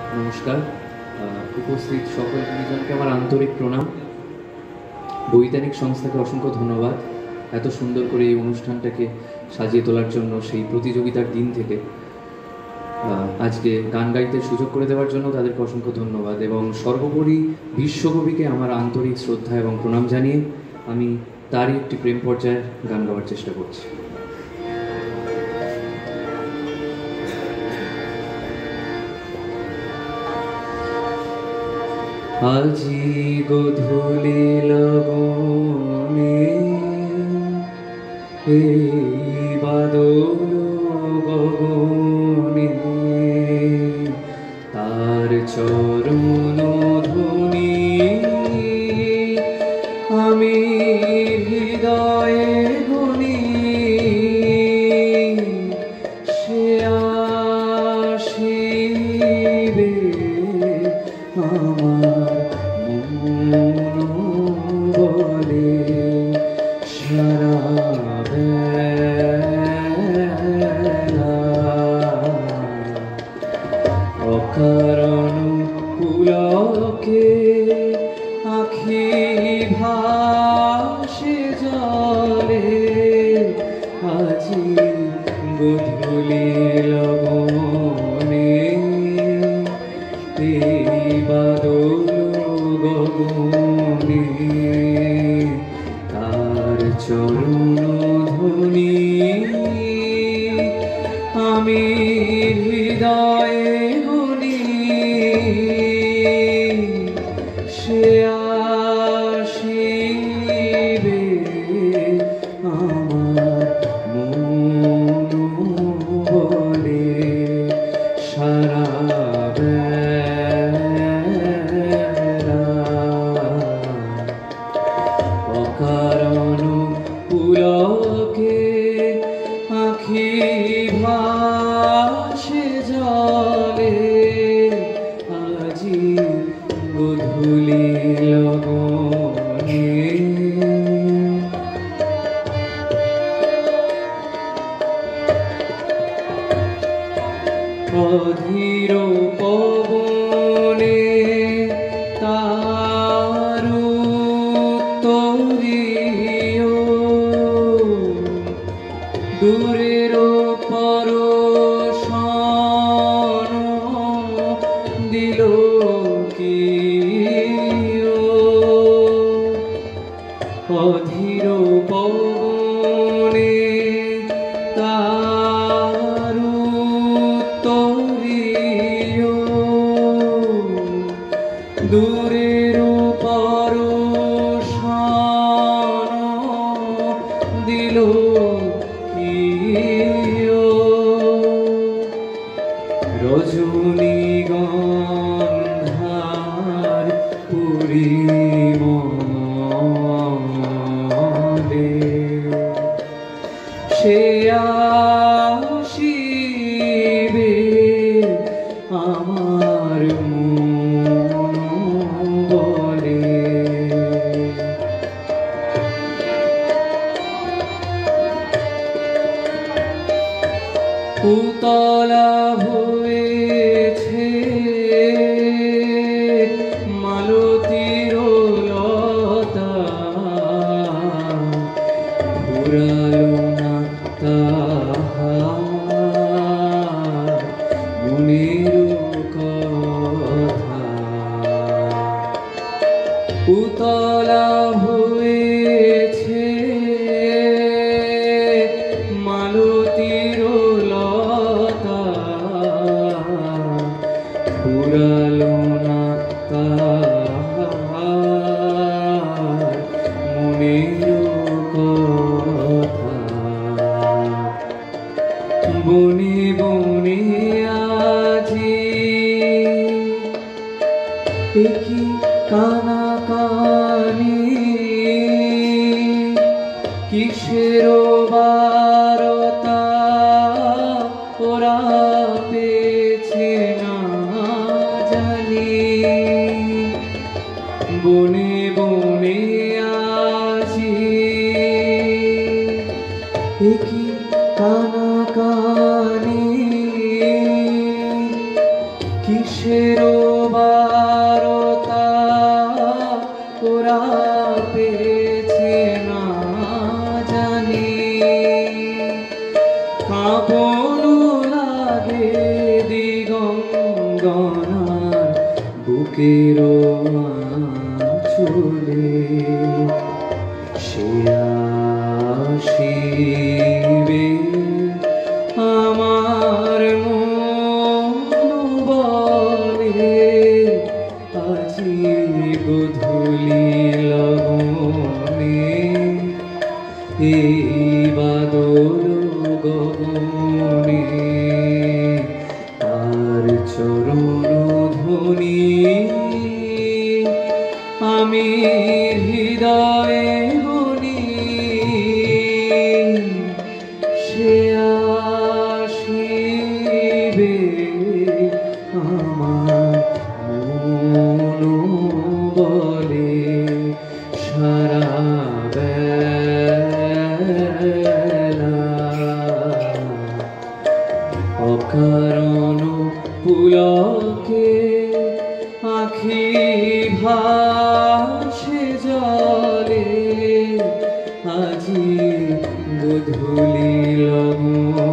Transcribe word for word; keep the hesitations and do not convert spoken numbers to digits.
নমস্কার। উপস্থিত সকল গুণীজনকে আমার আন্তরিক প্রণাম। বৈজ্ঞানিক সংস্থাকে অসংখ্য ধন্যবাদ এত সুন্দর করে এই অনুষ্ঠানটাকে সাজিয়ে তোলার জন্য। সেই প্রতিযোগিতার দিন থেকে আজকে গান গাইতে সুযোগ করে দেওয়ার জন্য তাদেরকে অসংখ্য ধন্যবাদ, এবং সর্বোপরি বিশ্বকবিকে আমার আন্তরিক শ্রদ্ধা এবং প্রণাম জানিয়ে আমি তারই একটি প্রেম পর্যায়ে গান গাওয়ার চেষ্টা করছি। আজি গধূলি লগনে এই বাদল গগনে তার চরণ ধ্বনি আমি হৃদয়ে গুনি সে আসিবে আমার বলে সারা বেলা অকারণ পুলকে আখি ভাসে জলে আজি গধূলি লগনে এই বাদল গগনে তার চরণ ধ্বনি আমি হৃদয়ে গুনি সে আসিবে আমার মন বলে সারা অকারণ পুলকে আখি ভাসে জলে আজি গধূলি লগনে অধীর পবনে তারু তরিও দূরের পরশন দিল কি অধীর পবনে তারু তরিও দূরের পরশন দিল কি রজনীগন্ধার পরিমলে সে আসিবে আমার মন বলে উতলা হয়েছে মালতীর লতা ফুরালো না তাহার মনের কথা উতলা হয়েছে মালতীর লতা ফুরালো না তাহার মনের কথা বনে বনে আজি একই কানা কানি কিসের বারতা ওরা পেয়েছে না জানি বনে বনে আজি একই কানা কানি কিসের বারতা ওরা পেয়েছে না জানি, কাঁপন লাগে দিগঙ্গনার বুকের আঁচলে। সে আসিবে আমার মন বলে, আজি গধূলি লবণে এই বাদল গগনে। আর চরণ ধ্বনি আমি হৃদয়ে গনি, সে আসিবে আমার মন বলে সারা বেলা। অকারণ পুলকে আখি ভাসে জলে, আজি গধূলি লবণ